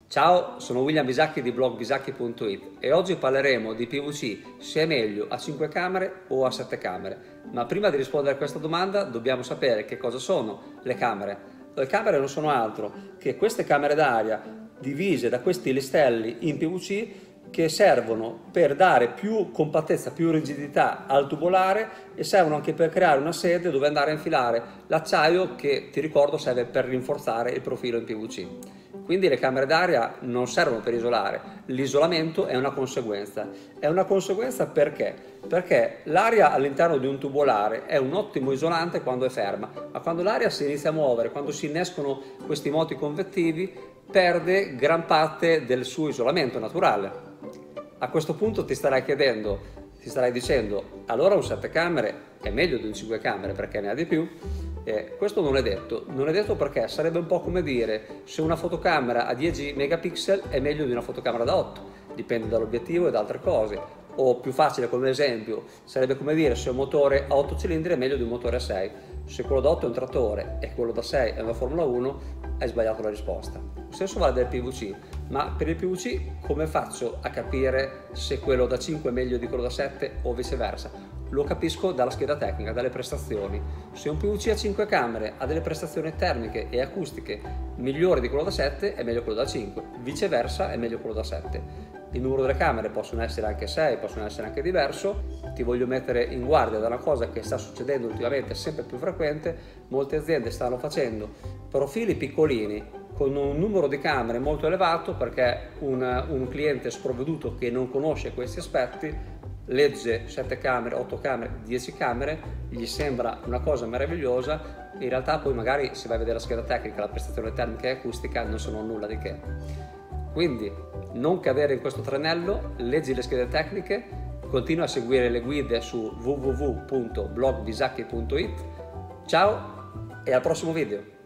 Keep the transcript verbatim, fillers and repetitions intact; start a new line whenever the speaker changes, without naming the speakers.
Ciao, sono William Bisacchi di blog bisacchi punto it e oggi parleremo di P V C, se è meglio a cinque camere o a sette camere. Ma prima di rispondere a questa domanda dobbiamo sapere che cosa sono le camere. Le camere non sono altro che queste camere d'aria divise da questi listelli in P V C che servono per dare più compattezza, più rigidità al tubolare e servono anche per creare una sede dove andare a infilare l'acciaio che, ti ricordo, serve per rinforzare il profilo in P V C. Quindi le camere d'aria non servono per isolare, l'isolamento è una conseguenza. È una conseguenza perché? Perché l'aria all'interno di un tubolare è un ottimo isolante quando è ferma, ma quando l'aria si inizia a muovere, quando si innescono questi moti convettivi, perde gran parte del suo isolamento naturale. A questo punto ti starai chiedendo, ti starai dicendo, allora un sette camere è meglio di un cinque camere perché ne ha di più? Eh, questo non è detto, non è detto perché sarebbe un po' come dire se una fotocamera a dieci megapixel è meglio di una fotocamera da otto, dipende dall'obiettivo e da altre cose. O più facile come esempio, sarebbe come dire se un motore a otto cilindri è meglio di un motore a sei. Se quello da otto è un trattore e quello da sei è una Formula uno, hai sbagliato la risposta. Lo stesso vale del P V C, ma per il P V C come faccio a capire se quello da cinque è meglio di quello da sette o viceversa? Lo capisco dalla scheda tecnica, dalle prestazioni. Se un P V C a cinque camere ha delle prestazioni termiche e acustiche migliori di quello da sette, è meglio quello da cinque, viceversa è meglio quello da sette. Il numero delle camere possono essere anche sei, possono essere anche diverso. Ti voglio mettere in guardia da una cosa che sta succedendo ultimamente sempre più frequente. Molte aziende stanno facendo profili piccolini con un numero di camere molto elevato perché un, un cliente sprovveduto che non conosce questi aspetti legge sette camere, otto camere, dieci camere, gli sembra una cosa meravigliosa, in realtà poi magari se vai a vedere la scheda tecnica, la prestazione termica e acustica non sono nulla di che. Quindi non cadere in questo tranello, leggi le schede tecniche, continua a seguire le guide su w w w punto blog bisacchi punto it. Ciao e al prossimo video!